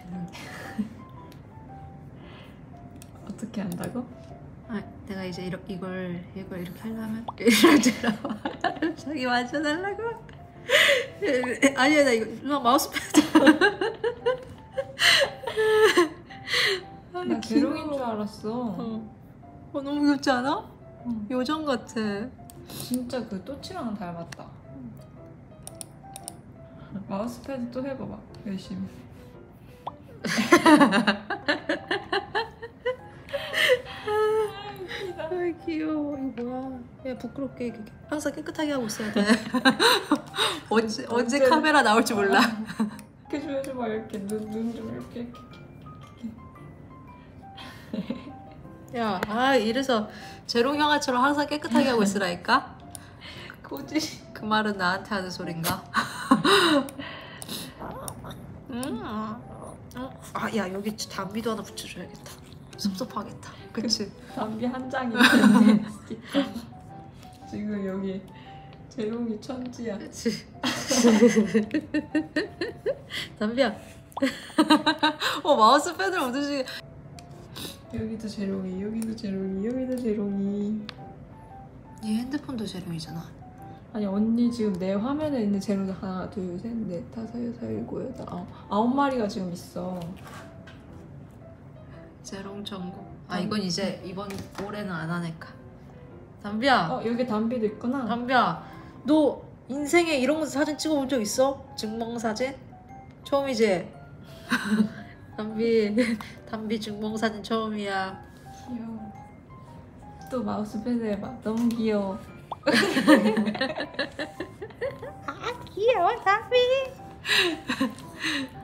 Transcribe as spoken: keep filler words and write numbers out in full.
어떻게 한다고? 아, 내가 이제 이러, 이걸 이걸 이렇게 하려면 이렇게 자기 맞춰달라고. 아니야, 나 이거 누나 마우스패드. 나 재롱인 줄 알았어. 어. 어, 너무 귀엽지 않아? 응. 요정 같아. 진짜 그 또치랑 닮았다. 마우스패드 또 해봐봐. 열심히. 아, 귀여워. 이거 뭐야? 야, 부끄럽게 이렇게 항상 깨끗하게 하고 있어야 돼. 언제 언제 카메라 나올지 몰라. 이렇게 좀 해줘봐. 이렇게 눈 눈 좀 이렇게, 이렇게. 야, 아 이래서 제롱 형아처럼 항상 깨끗하게 하고 있으라니까. 고지. 그 말은 나한테 하는 소린가? 음. 아, 야 여기 담비도 하나 붙여줘야겠다. 섭섭하겠다. 그치? 담비 한 장이 있는데 스티커. 지금 여기 재롱이 천지야. 그치? 담비야. 어, 마우스 패드를 묻으시. 여기도 재롱이, 여기도 재롱이, 여기도 재롱이. 얘 핸드폰도 제롱이잖아. 아니 언니 지금 내 화면에 있는 재롱이 하나, 둘, 셋, 넷, 다섯, 여섯, 일곱, 여덟, 아홉, 아홉 마리가 지금 있어. 제롱 전국. 아, 이건 이제 이번 올해는 안 하니까. 담비야. 어 여기 담비도 있구나. 담비야, 너 인생에 이런 거 사진 찍어본 적 있어? 증명사진? 처음이지? 담비, 담비 증명사진 처음이야. 귀여워. 또 마우스 패드 해봐. 너무 귀여워. 아, 귀여워 담비.